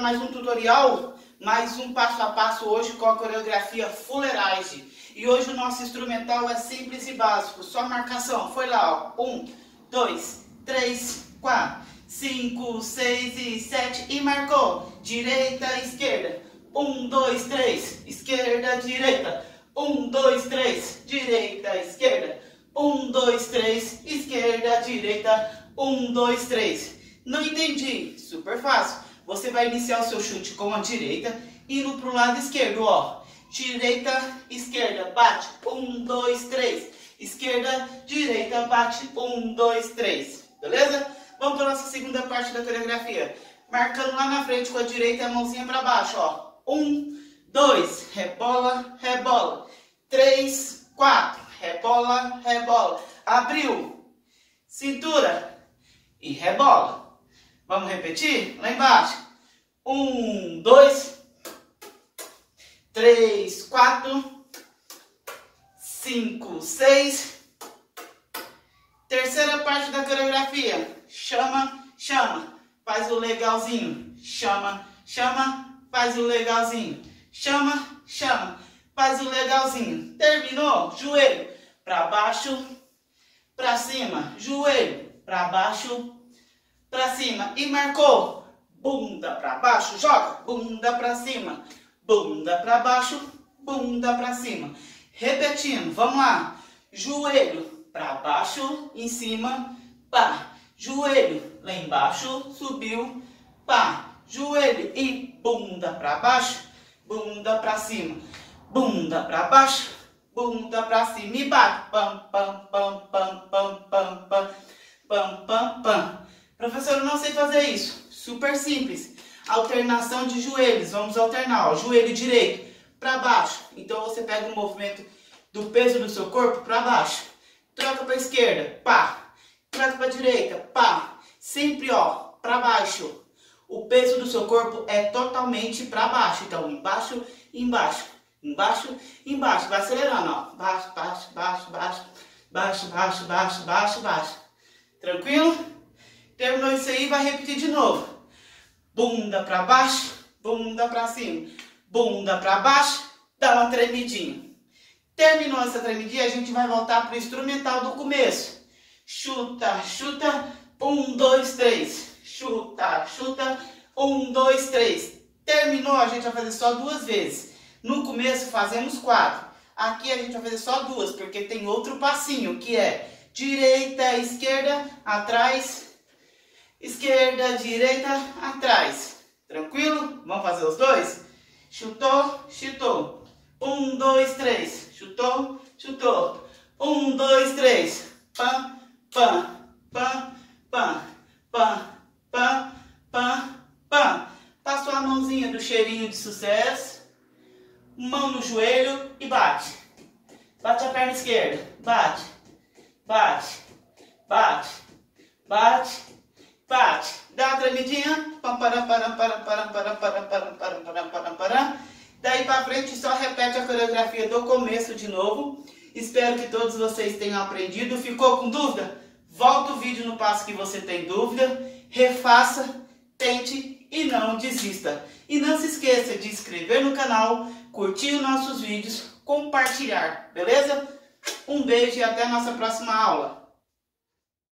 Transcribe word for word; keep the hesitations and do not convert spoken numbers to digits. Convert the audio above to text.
mais um tutorial, mais um passo a passo hoje com a coreografia Fuleiragem. E hoje o nosso instrumental é simples e básico, só marcação. Foi lá, ó. Um, dois, três, quatro, cinco, seis e sete e marcou. Direita, esquerda. Um, dois, três, esquerda, direita. Um, dois, três, direita, esquerda. Um, dois, três, esquerda, direita. Um, dois, três. Não entendi? Super fácil. Você vai iniciar o seu chute com a direita, indo para o lado esquerdo, ó. Direita, esquerda, bate. Um, dois, três. Esquerda, direita, bate. Um, dois, três. Beleza? Vamos para a nossa segunda parte da coreografia. Marcando lá na frente com a direita, a mãozinha para baixo, ó. Um, dois, rebola, rebola. Três, quatro, rebola, rebola. Abriu, cintura e rebola. Vamos repetir? Lá embaixo. Um, dois, três, quatro, cinco, seis. Terceira parte da coreografia. Chama, chama. Faz o legalzinho. Chama, chama. Faz o legalzinho. Chama, chama. Faz o legalzinho. Terminou? Joelho para baixo, para cima. Joelho para baixo, para cima. E marcou. Bunda para baixo. Joga. Bunda para cima. Bunda para baixo. Bunda para cima. Repetindo. Vamos lá. Joelho para baixo. Em cima. Pá. Joelho lá embaixo. Subiu. Pá. Joelho e bunda para baixo. Bunda para cima. Bunda para baixo. Bunda para cima. E bate. Pam, pam, pam, pam, pam, pam, pam. Pam, pam, pam. Professor, eu não sei fazer isso. Super simples. Alternação de joelhos. Vamos alternar. Ó. Joelho direito para baixo. Então você pega o movimento do peso do seu corpo para baixo. Troca para a esquerda. Pá. Troca para a direita. Pá. Sempre, ó, para baixo. O peso do seu corpo é totalmente para baixo. Então, embaixo, embaixo, embaixo, embaixo. Vai acelerando, ó. Baixo, baixo, baixo, baixo, baixo, baixo, baixo, baixo, baixo. Tranquilo? Terminou isso aí, vai repetir de novo. Bunda para baixo, bunda para cima. Bunda para baixo, dá uma tremidinha. Terminou essa tremidinha, a gente vai voltar para o instrumental do começo. Chuta, chuta. Um, dois, três. Chuta, chuta. Um, dois, três. Terminou, a gente vai fazer só duas vezes. No começo fazemos quatro. Aqui a gente vai fazer só duas, porque tem outro passinho, que é direita, esquerda, atrás. Esquerda, direita, atrás. Tranquilo? Vamos fazer os dois? Chutou, chutou. Um, dois, três. Chutou, chutou. Um, dois, três. Pam, pam, pam, pam, pam, pam, pam, pam. Passou a mãozinha do cheirinho de sucesso. Mão no joelho e bate. Bate a perna esquerda. Bate, bate, bate, bate, bate. Dá uma tremidinha. Pam, para, para, para, para, para, para, para, para, para, para, para. Daí para frente só repete a coreografia do começo de novo. Espero que todos vocês tenham aprendido. Ficou com dúvida? Volta o vídeo no passo que você tem dúvida. Refaça, tente e não desista. E não se esqueça de se inscrever no canal, curtir os nossos vídeos, compartilhar, beleza? Um beijo e até a nossa próxima aula.